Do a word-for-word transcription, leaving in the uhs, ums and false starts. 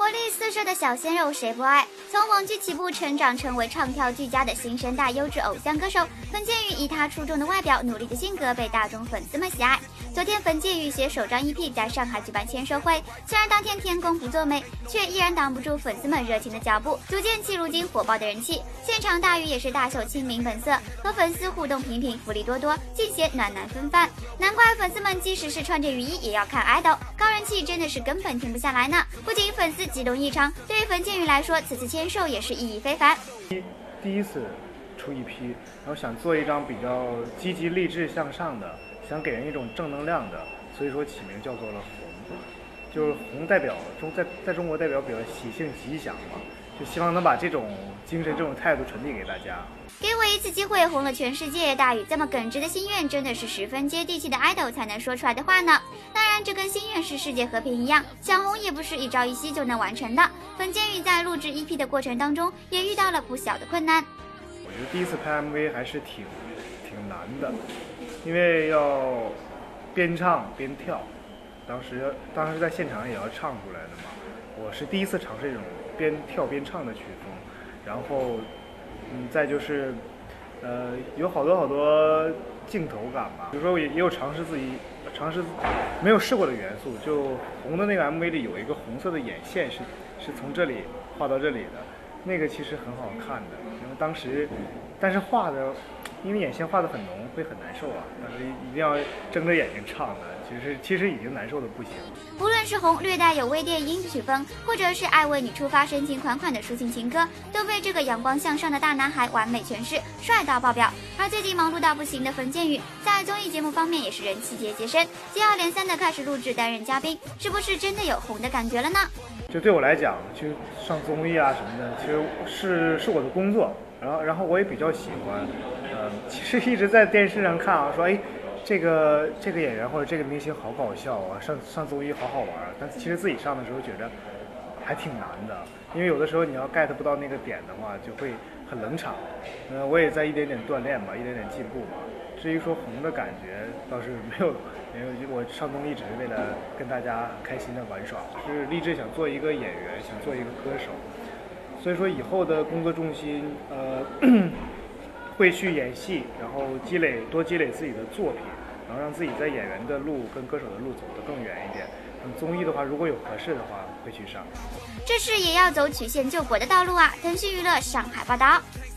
活力四射的小鲜肉谁不爱？从网剧起步，成长成为唱跳俱佳的新生代优质偶像歌手冯建宇，以他出众的外表、努力的性格被大众粉丝们喜爱。昨天，冯建宇携首张 E P 在上海举办签售会，虽然当天天公不作美，却依然挡不住粉丝们热情的脚步，足见其如今火爆的人气。现场大鱼也是大秀亲民本色，和粉丝互动频频，福利多多，尽显暖男风范。难怪粉丝们即使是穿着雨衣也要看爱豆，高人气真的是根本停不下来呢。不仅粉丝激动异常，对于冯建宇来说，此次签售也是意义非凡。 第一次出一批，然后想做一张比较积极励志向上的，想给人一种正能量的，所以说起名叫做了红，就是红代表中在在中国代表比较喜庆吉祥嘛，就希望能把这种精神这种态度传递给大家。 给我一次机会，红了全世界。大宇这么耿直的心愿，真的是十分接地气的爱豆才能说出来的话呢。当然，这跟心愿是世界和平一样，想红也不是一朝一夕就能完成的。冯建宇在录制 E P 的过程当中，也遇到了不小的困难。 我觉得第一次拍 M V 还是挺挺难的，因为要边唱边跳，当时当时在现场也要唱出来的嘛。我是第一次尝试这种边跳边唱的曲风，然后。嗯，再就是，呃，有好多好多镜头感吧。比如说，也也有尝试自己尝试没有试过的元素。就红的那个 M V 里有一个红色的眼线是是从这里画到这里的，那个其实很好看的。因为当时，但是画的，因为眼线画的很浓，会很难受啊。但是一定要睁着眼睛唱的，其实其实已经难受的不行。 无论是红略带有微电音曲风，或者是爱为你出发深情款款的抒情情歌，都被这个阳光向上的大男孩完美诠释，帅到爆表。而最近忙碌到不行的冯建宇，在综艺节目方面也是人气节节升，接二连三的开始录制担任嘉宾，是不是真的有红的感觉了呢？ 就对我来讲，就上综艺啊什么的，其实是是我的工作，然后然后我也比较喜欢，呃，其实一直在电视上看啊，说哎。这个这个演员或者这个明星好搞笑啊，上上综艺好好玩，但其实自己上的时候觉得还挺难的，因为有的时候你要 get 不到那个点的话，就会很冷场。呃，我也在一点点锻炼吧，一点点进步吧。至于说红的感觉，倒是没有没有，我上综艺只是为了跟大家开心的玩耍，是立志想做一个演员，想做一个歌手。所以说以后的工作重心，呃。会去演戏，然后积累多积累自己的作品，然后让自己在演员的路跟歌手的路走得更远一点。嗯，综艺的话，如果有合适的话，会去上。 这事也要走曲线救国的道路啊！腾讯娱乐上海报道。